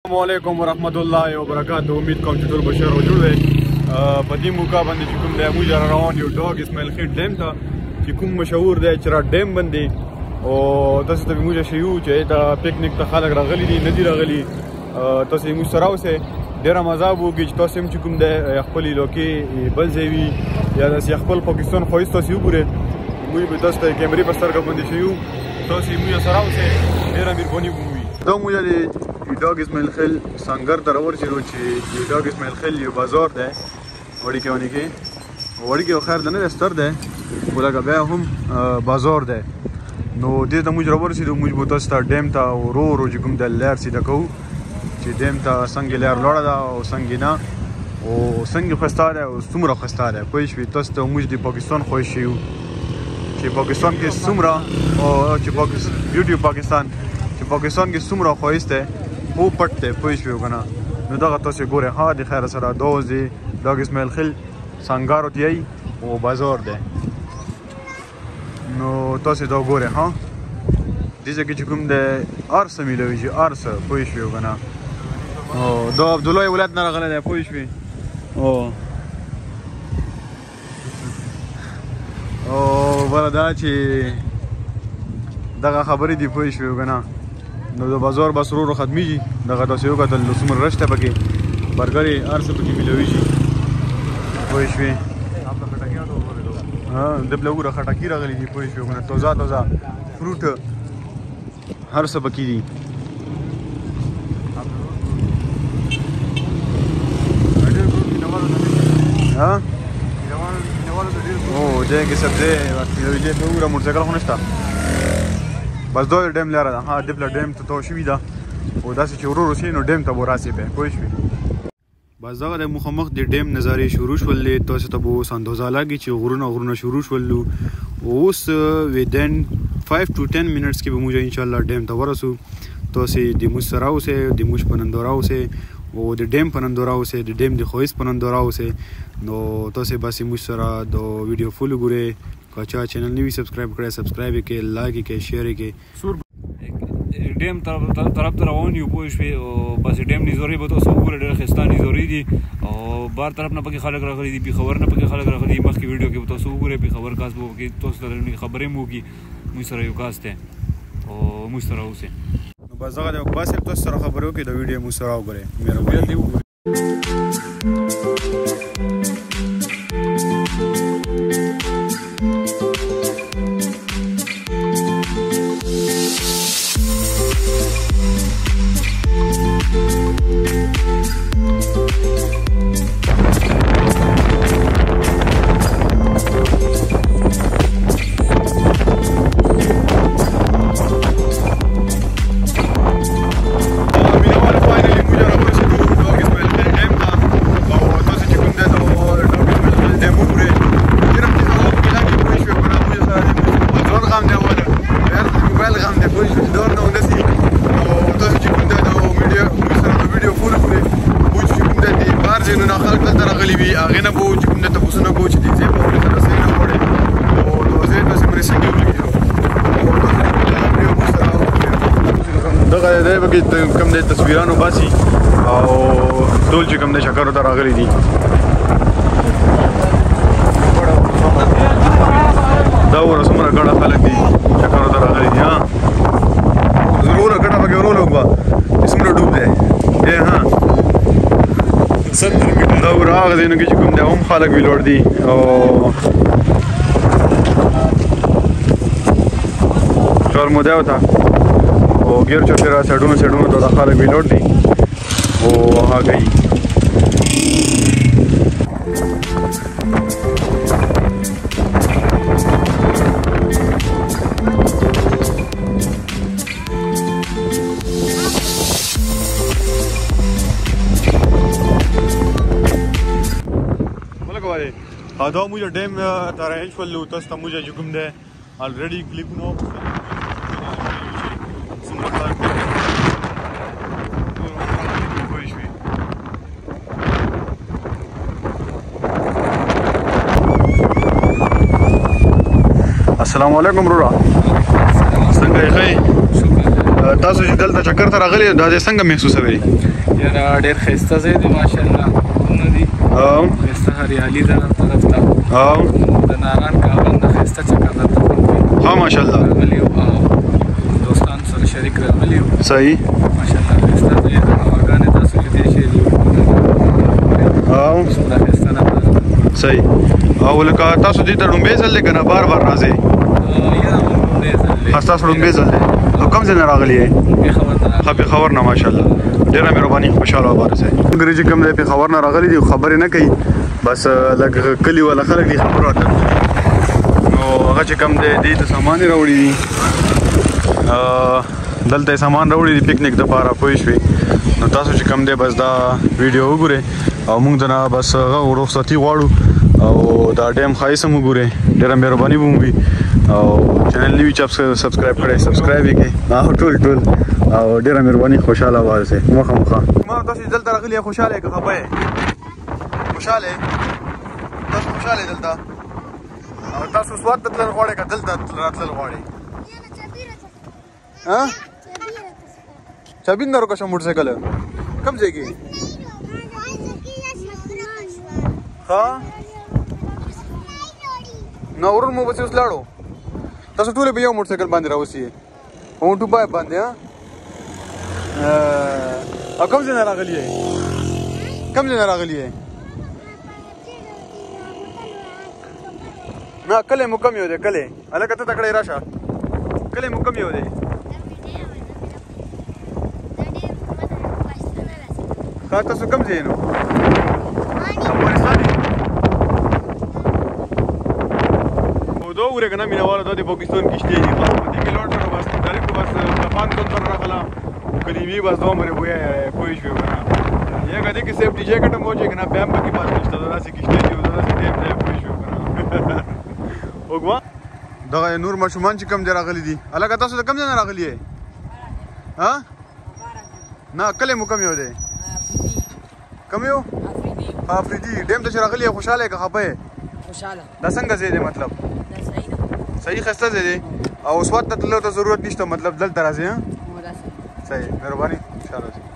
अस्सलामुअलैकुम वरहमतुल्लाहि वबरकातुहू। उम्मीद कोम چې ټول بشر او جوړ وي په دې موقع باندې چې کوم دی موږ روان یو ډاګ اسماعیل خیل ډیم ته چې کوم مشهور دی چرا ډیم باندې او تاسو ته موږ شیو چې دا پکنیک ته خلک راغلي دي نه دي راغلي تاسو موږ سره اوسه ډیره مزه وکړي چې تاسو چې کوم دی خپل لوکي بل ځای وي یا د خپل پاکستان خو تاسو وګورئ موږ به تاسو ته کیمرې په سترګو باندې شیو تاسو موږ سره اوسه ډیره مهرباني کوو دا موږ د ډاګ اسماعیل خیل سنگر ته راورسېدو چې ډاګ اسماعیل خیل یو بازار دی وړي کې ونی کې وړي کې خیر ده نه ستر دی ولکه بیا هم بازار دی نو دې ته موږ راورسېدو موږ به تاسو ته ډیم ته ورو ورو چې کوم د لار سیده کوو چې ډیم ته څنګه لار لوړه ده او څنګه نه او څنګه ښایسته دی او څومره ښایسته دی پوه شوې تاسو ته موږ د پاکستان خوښ یو چې پاکستان کې څومره او چې بیوټي پاکستان چې پاکستان کې څومره ښایست دی خو پټ دی پوه شوې که نه نو دغه تاسو ګورئ ها د خیر سره دا اوس د ډاګ اسماعیل خیل سنګارو ته او بازار دی نو تاسو دا ګورئ ها دې ځای کې چې کوم دی هر څه میلوي چې هر څه پوه شوې که نه او دا عبدالله ولایت نه راغلی دی پوه شوې او بله دا چې دغه خبرې دي پوه شوې که نه نو د بازار بس ورو ورو ختمیږي دغه تاسو وکتل نو څومره رش دی پکې برګرې هر څه پکې میلویږي پوه شوې دبله وګوره خټکي راغلي دي پوه شوې که نه تازه تازه فروټ هر څه پکې دي او دې کې سبزی میلوي دې وګوره موټرسایکل خو نشته بس دا ډیم لاره ده ها دبله ډیم ته تو شوي ده او داسې چې ورو ورو سي نو ډیم ته به راسې بیا پوه شوې بس دغه د مخامخ د ډیم نظارې شروع شولې تاسو ته به اوس اندازه لګي چې غرونه شروع شولو اوس ودین 5 to 10 منټس کې به موږ انشاءالله ډیم ته ورسو تاسو د موږ سره اوسئ د موږ په ننداره اوسئ او د ډیم په ننداره اوسئ د ډیم د ښایست په ننداره اوسئ نو تاسو بس موږ سره د ویډیو فول وګورئ که چا چینل نه وي سبسکرایب کړی سبسکرایب یې کړئ لایک یې کړئ شیر یې کړئ ډیم طرف ته روان یو پوه شوې او بس ډیم نظارې به تاسو وګورئ ډېره ښایسته نظارې دي او بهر طرف نه پکې خلک راغلي دي پېښور نه پکې خلک راغلي دي مخکې ویډیو کې به تاسو وګورئ پېښور کاس به وکړي تاسو ته خبرې مو وکړي موږ سره یو کاس دی او موږ سره اوسئ نو بس دغه دی بس تاسو سره خبرې وکړئ د ویډیو موږ سره وګورئ مهرباني کم دی تصویرانو باسي او ټول چې کم دی چکرو ته راغلي دي دا وره څومره ګڼه خلک دي چکرو ته راغلي دي ها ضروره ګټه پکې ورولو به څومره ډوب دی ها 70 میټر دا وره هغه ځایونو کې چې کوم دی هم خلک ویلوړ دي او چور مو دی وته او ګیر چوپیره سایډونو ته د خلک ویلوړ دي او هغه یې دا موږ ډیم ته رهي شولو تاسو ته موږ چې کوم دی الریډي کلیپونه السلام علیکم رورا څنګه یې تاسو چې دلته چکر ته راغلي دا دې څنګه محسوسوي؟ یاره ډېر ښایسته ځای دی ماشاءالله غرونه دي ښایسته هریالي ده هر طرف ته د ناران کابل نه ښایسته چکر درته ورکوي ها ماشاءالله راغلي یو دوستان سره شریک راغلي یو صحیح ماشاءالله ښایسته ځای ده هواګانې تاسو لیدی شئ څومره ښایسته ده صحیح او لکه تاسو دې ته ډومبې ځل دی که نه بار بار راځئ؟ یاره لومړی ځل دی ستاسو ډومبې ځل دی او کوم ځای نه راغلي یې؟ پېښور نه ماشاءالله ډېره مهرباني خوشحاله آباد اوسئ. ملګري چې کوم دی پېښور نه راغلي دي خبرې نه کوي بس لږ کلي والا خلک دي خبرو اترو دي نو هغه چې کوم دی دې ته سامان یې راوړي دي دلته یې سامان راوړي دي پکنیک دپاره پوه شوې نو تاسو چې کوم دی بس دا ویډیو وګورئ او موږ ته نه بس هغه رخصتي غواړو او دا ډیم ښایسته مو ګورئ ډېره مهرباني به مو وي او چینل نه وي چې سبسکرایب کړی سبسکرایب یې کړئ ټول او ډېره مهرباني خوشحاله آباد اوسئ مخامخ ما تاسو چې دلته راغلي یې خوشحاله یې که خفه یې؟ خوشحاله یې؟ تاسو خوشحاله یې دلته او تاسو سوات ته تلل غواړئ که دلته راتلل غواړئ؟ چابین نه روکه موټرسایکل کوم ځای کې؟ ها نو ورون مو بس اوس لاړو تاسو ټول به یو موټرسایکل باندې راوسی او ټو بای باندې ها کوم ځای نه راغلی یې کوم ځای نه راغلی یې نه کلی مو کم یو دی کلی هلکه ته تکړی راشه کلی مو کم یو دی ښه تاسو کوم ځای نو افغانستان یې دا وګورئ که نه مینهواله دا د پاکستان کشتۍ دي په دې کې لوټ کړو بس ډایرکټ بس جاپان کلتر راغله قریبي بس دومره بویا پوه شوې که نه یا که دې کې سیفټي جیکټ هم وچې که نه بیا هم پکې بس نشته دا داسې کشتۍ دي او دا داسې ټیم دی پوه شوې که نه وګوه دغه نور ماشومان چې کوم ځای راغلي دي هلکه تاسو د کوم ځای نه راغلي یې ها نه کلی مو کوم یو دی کوم یو افریدي ډیم ته چې راغلي یې خوشحاله یې که خفه یې خوشحاله دا څنګه ځای دی مطلب صحیح ښایسته ځای دی او سوات ته تللو ته ضرورت نشته مطلب دلته راځئ صحیح مهرباني خوشحاله اوسئ